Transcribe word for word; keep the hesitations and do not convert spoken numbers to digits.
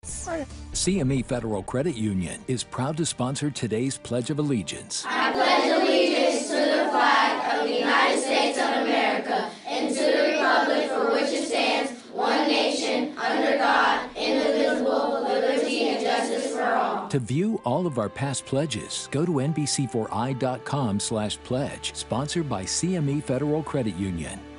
C M E Federal Credit Union is proud to sponsor today's Pledge of Allegiance. I pledge allegiance to the flag of the United States of America and to the republic for which it stands, one nation, under God, indivisible, with liberty and justice for all. To view all of our past pledges, go to N B C four I dot com slash pledge, sponsored by C M E Federal Credit Union.